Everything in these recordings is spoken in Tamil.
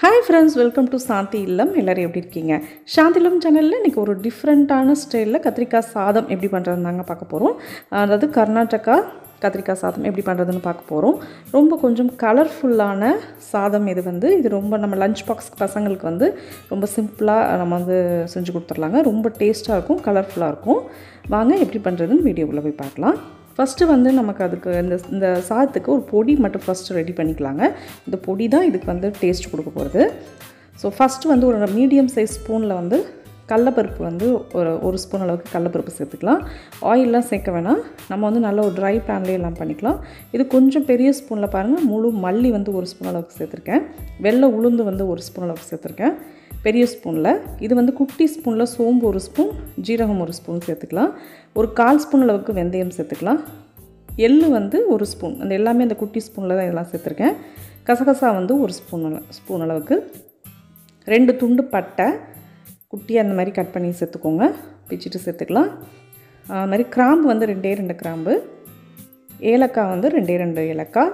Hi friends, welcome to Santhi Illam. எல்லாரும் எப்படி இருக்கீங்க? சாந்தி இல்லம் சேனல்ல இன்னைக்கு ஒரு டிஃபரண்டான ஸ்டைல்ல கத்திரிக்காய் சாதம் எப்படி பண்றதுன்னு பார்க்க போறோம். அதாவது கர்நாடகா கத்திரிக்காய் சாதம் எப்படி பண்றதுன்னு பார்க்க போறோம். ரொம்ப கொஞ்சம் கலர்ஃபுல்லான சாதம் இது ரொம்ப நம்ம லஞ்ச் பாக்ஸ் பசங்களுக்கு ரொம்ப சிம்பிளா நம்ம செஞ்சு கொடுத்துறலாங்க. ரொம்ப டேஸ்டா இருக்கும், கலர்ஃபுல்லா இருக்கும். வாங்க எப்படி பண்றதுன்னு வீடியோக்குள்ள போய் பார்க்கலாம். ஃபஸ்ட்டு நமக்கு அதுக்கு இந்த சாதத்துக்கு ஒரு பொடி மட்டும் ஃபஸ்ட்டு ரெடி பண்ணிக்கலாங்க. இந்த பொடி தான் இதுக்கு டேஸ்ட் கொடுக்க போகிறது. ஸோ ஃபஸ்ட்டு ஒரு மீடியம் சைஸ் ஸ்பூனில் கடலப்பருப்பு ஒரு ஸ்பூன் அளவுக்கு கடலப்பருப்பு சேர்த்துக்கலாம். ஆயிலெலாம் சேர்க்க வேணாம். நம்ம நல்ல ஒரு ட்ரை பேன்லேயே எல்லாம் பண்ணிக்கலாம். இது கொஞ்சம் பெரிய ஸ்பூனில் பாருங்கள், முழு மல்லி ஒரு ஸ்பூன் அளவுக்கு சேர்த்துருக்கேன். வெள்ளை உளுந்து ஒரு ஸ்பூன் அளவுக்கு சேர்த்துருக்கேன் பெரிய ஸ்பூனில். இது குட்டி ஸ்பூனில் சோம்பு ஒரு ஸ்பூன், ஜீரகம் ஒரு ஸ்பூன் சேர்த்துக்கலாம். ஒரு 1/4 ஸ்பூன் அளவுக்கு வெந்தயம் சேர்த்துக்கலாம். எள்ளு ஒரு ஸ்பூன், அந்த எல்லாமே அந்த குட்டி ஸ்பூனில் தான் இதெல்லாம் சேர்த்துருக்கேன். கசகசா ஒரு ஸ்பூன் அளவுக்கு, 2 துண்டு பட்டை குட்டியாக அந்த மாதிரி கட் பண்ணி சேர்த்துக்கோங்க, பிச்சுட்டு சேர்த்துக்கலாம். அது மாதிரி கிராம்பு 2 கிராம்பு, ஏலக்காய் 2 ஏலக்காய்,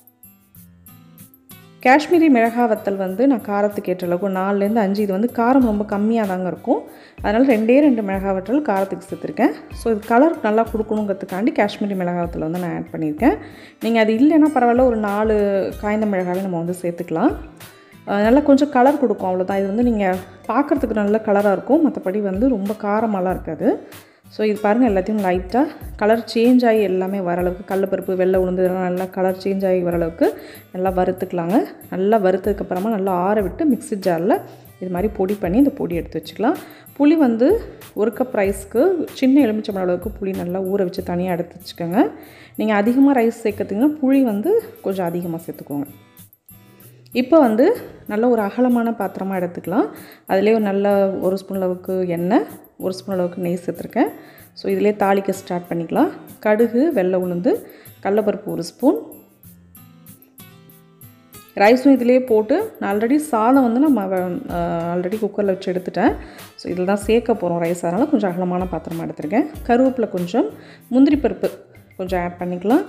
காஷ்மீரி மிளகாய் வத்தல் நான் காரத்துக்கு ஏற்ற அளவுக்கு 4லேருந்து 5. இது காரம் ரொம்ப கம்மியாக தாங்க இருக்கும். அதனால் 2 மிளகாய் வத்தல் காரத்துக்கு சேர்த்துருக்கேன். ஸோ இது கலர் நல்லா கொடுக்கணுங்கிறதுக்காண்டி காஷ்மீரி மிளகாய் வத்தல் நான் ஆட் பண்ணியிருக்கேன். நீங்கள் அது இல்லைன்னா பரவாயில்ல, ஒரு 4 காய்ந்த மிளகாவே நம்ம சேர்த்துக்கலாம். நல்லா கொஞ்சம் கலர் கொடுக்கும், அவ்வளோதான். இது நீங்கள் பார்க்குறதுக்கு நல்ல கலராக இருக்கும், மற்றபடி ரொம்ப காரமெல்லாம் இருக்காது. ஸோ இது பாருங்கள், எல்லாத்தையும் லைட்டாக கலர் சேஞ்ச் ஆகி எல்லாமே வர அளவுக்கு, கடலப்பருப்பு வெள்ளை உளுந்து இதெல்லாம் நல்லா கலர் சேஞ்ச் ஆகி வர அளவுக்கு நல்லா வறுத்துக்கலாங்க. நல்லா வறுத்ததுக்கப்புறமா நல்லா ஆற விட்டு மிக்ஸி ஜாரில் இது மாதிரி பொடி பண்ணி இந்த பொடி எடுத்து வச்சுக்கலாம். புளி 1 கப் ரைஸ்க்கு சின்ன எலுமிச்சம்பழம் அளவுக்கு புளி நல்லா ஊற வச்சு தனியாக எடுத்து வச்சுக்கோங்க. நீங்கள் அதிகமாக ரைஸ் சேர்க்கறதுங்கன்னா புளி கொஞ்சம் அதிகமாக சேர்த்துக்கோங்க. இப்போ நல்ல ஒரு அகலமான பாத்திரமாக எடுத்துக்கலாம். அதிலே நல்ல 1 ஸ்பூன் அளவுக்கு எண்ணெய், 1 ஸ்பூன் அளவுக்கு நெய் சேர்த்துருக்கேன். ஸோ இதிலே தாளிக்க ஸ்டார்ட் பண்ணிக்கலாம். கடுகு, வெள்ளை உளுந்து, கடலப்பருப்பு 1 ஸ்பூன், ரைஸும் இதிலே போட்டு நான் ஆல்ரெடி சாதம் நம்ம ஆல்ரெடி குக்கரில் வச்சு எடுத்துட்டேன். ஸோ இதில் தான் சேர்க்க போகிறோம் ரைஸ், அதனால் கொஞ்சம் அகலமான பாத்திரமாக எடுத்துருக்கேன். கருவேப்பிலை கொஞ்சம், முந்திரி பருப்பு கொஞ்சம் ஆட் பண்ணிக்கலாம்.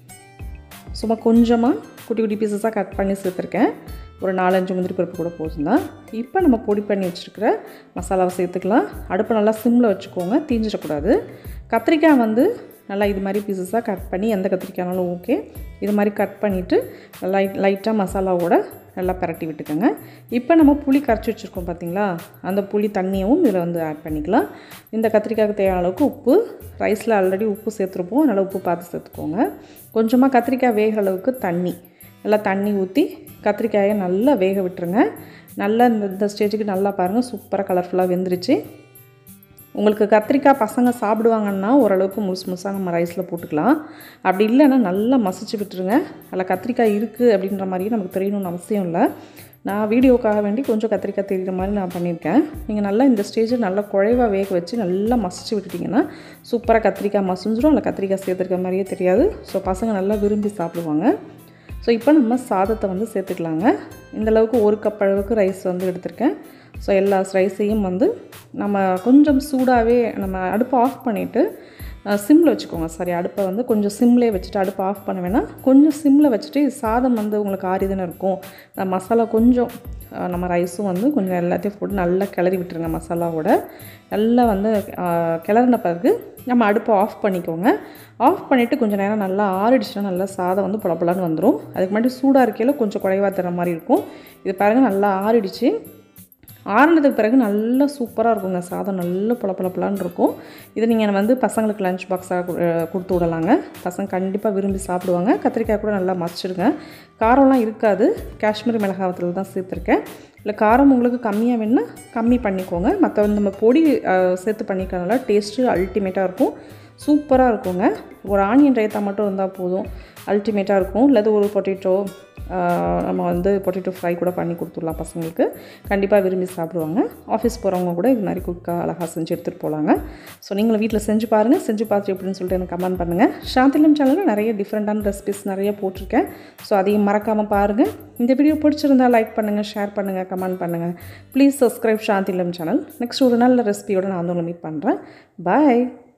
சும்மா கொஞ்சமாக குட்டி குட்டி பீசஸாக கட் பண்ணி சேர்த்துருக்கேன். ஒரு 4-5 முந்திரி பருப்பு கூட போதும் தான். இப்போ நம்ம பொடி பண்ணி வச்சுருக்கிற மசாலாவை சேர்த்துக்கலாம். அடுப்பை நல்லா சிம்மில் வச்சுக்கோங்க, தீஞ்சிடக்கூடாது. கத்திரிக்காய் நல்லா இது மாதிரி பீசஸாக கட் பண்ணி, எந்த கத்திரிக்காய்னாலும் ஓகே, இது மாதிரி கட் பண்ணிவிட்டு லைட்டாக மசாலாவோட நல்லா பரட்டி விட்டுக்கோங்க. இப்போ நம்ம புளி கரைச்சி வச்சுருக்கோம் பார்த்திங்களா, அந்த புளி தண்ணியும் இதில் ஆட் பண்ணிக்கலாம். இந்த கத்திரிக்காய்க்கு தேவையான அளவுக்கு உப்பு, ரைஸில் ஆல்ரெடி உப்பு சேர்த்துருப்போம், அதனால் உப்பு பார்த்து சேர்த்துக்கோங்க. கொஞ்சமாக கத்திரிக்காய் வேகிற அளவுக்கு தண்ணி, நல்லா தண்ணி ஊற்றி கத்திரிக்காயை நல்லா வேக விட்டுருங்க. நல்லா இந்த ஸ்டேஜுக்கு நல்லா பாருங்கள், சூப்பராக கலர்ஃபுல்லாக வெந்துருச்சு. உங்களுக்கு கத்திரிக்காய் பசங்க சாப்பிடுவாங்கன்னா ஓரளவுக்கு முழுசாக நம்ம ரைஸில் போட்டுக்கலாம். அப்படி இல்லைன்னா நல்லா மசிச்சு விட்டுருங்க. அதில் கத்திரிக்காய் இருக்குது அப்படின்ற மாதிரியே நமக்கு தெரியணும்னு அவசியம் இல்லை. நான் வீடியோக்காக வேண்டி கொஞ்சம் கத்திரிக்காய் தெரிகிற மாதிரி நான் பண்ணியிருக்கேன். நீங்கள் நல்லா இந்த ஸ்டேஜில் நல்லா குழைவாக வேக வச்சு நல்லா மசிச்சு விட்டுட்டிங்கன்னா சூப்பராக கத்திரிக்காய் மசிஞ்சிடும். அதில் கத்திரிக்காய் சேர்த்துருக்க மாதிரியே தெரியாது. ஸோ பசங்க நல்லா விரும்பி சாப்பிடுவாங்க. ஸோ இப்போ நம்ம சாதத்தை சேர்த்துக்கலாங்க. இந்தளவுக்கு 1 கப் அளவுக்கு ரைஸ் எடுத்திருக்கேன். ஸோ எல்லா ரைஸையும் நம்ம கொஞ்சம் சூடாகவே நம்ம அடுப்பை ஆஃப் பண்ணிவிட்டு சிம்மில் வச்சுக்கோங்க. அடுப்பை கொஞ்சம் சிம்லேயே வச்சுட்டு, அடுப்பை ஆஃப் பண்ண வேணாம், கொஞ்சம் சிம்மில் வச்சுட்டு, சாதம் உங்களுக்கு ஆறிதானே இருக்கும். மசாலா கொஞ்சம் நம்ம ரைஸும் கொஞ்சம் எல்லாத்தையும் போட்டு நல்லா கிளறி விட்டுருங்க. மசாலாவோட நல்லா கிளறின பிறகு நம்ம அடுப்பை ஆஃப் பண்ணிக்கோங்க. ஆஃப் பண்ணிவிட்டு கொஞ்சம் நேரம் நல்லா ஆறிடுச்சுன்னா நல்லா சாதம் புலப்பலான்னு வந்துடும். அதுக்கு முன்னாடி சூடாக இருக்கையில் கொஞ்சம் குறைவாக தர மாதிரி இருக்கும். இது பாருங்கள், நல்லா ஆறிடுச்சு. ஆறுனதுக்கு பிறகு நல்லா சூப்பராக இருக்குங்க. சாதம் நல்லா புலப்பலான்னு இருக்கும். இதை நீங்கள் பசங்களுக்கு லஞ்ச் பாக்ஸாக கொடுத்து விடலாங்க. பசங்க கண்டிப்பாக விரும்பி சாப்பிடுவாங்க. கத்திரிக்காய் கூட நல்லா மசிச்சிடுங்க. காரம்லாம் இருக்காது, காஷ்மீரி மிளகாய் வத்தல் தான் சேர்த்துருக்கேன். இல்லை காரம் உங்களுக்கு கம்மியாக வேணுன்னா கம்மி பண்ணிக்கோங்க. மற்ற நம்ம பொடி சேர்த்து பண்ணிக்கிறதுனால டேஸ்ட்டு அல்டிமேட்டாக இருக்கும், சூப்பராக இருக்குங்க. ஒரு ஆனியன் ரைத்தா மட்டும் இருந்தால் போதும், அல்டிமேட்டாக இருக்கும். இல்லாத ஒரு பொட்டேட்டோ நம்ம பொட்டேட்டோ ஃப்ரை கூட பண்ணி கொடுத்துடலாம். பசங்களுக்கு கண்டிப்பாக விரும்பி சாப்பிடுவாங்க. ஆஃபீஸ் போகிறவங்க கூட இது மாதிரி குக்காக அழகாக செஞ்சு எடுத்துகிட்டு போகலாங்க. ஸோ நீங்களும் வீட்டில் செஞ்சு பாருங்கள். செஞ்சு பார்த்துட்டு எப்படின்னு சொல்லிட்டு எனக்கு கமெண்ட் பண்ணுங்கள். சாந்தி இல்லம் சேனலில் நிறைய டிஃப்ரெண்ட்டான ரெசிபிஸ் நிறைய போட்டிருக்கேன். ஸோ அதையும் மறக்காமல் பாருங்கள். இந்த வீடியோ பிடிச்சிருந்தால் லைக் பண்ணுங்கள், ஷேர் பண்ணுங்கள், கமெண்ட் பண்ணுங்கள். ப்ளீஸ் சப்ஸ்கிரைப் சாந்தி இல்லம் சேனல். நெக்ஸ்ட் ஒரு நல்ல ரெசிபியோடு நான் உங்களை மீட் பண்ணுறேன். பாய்.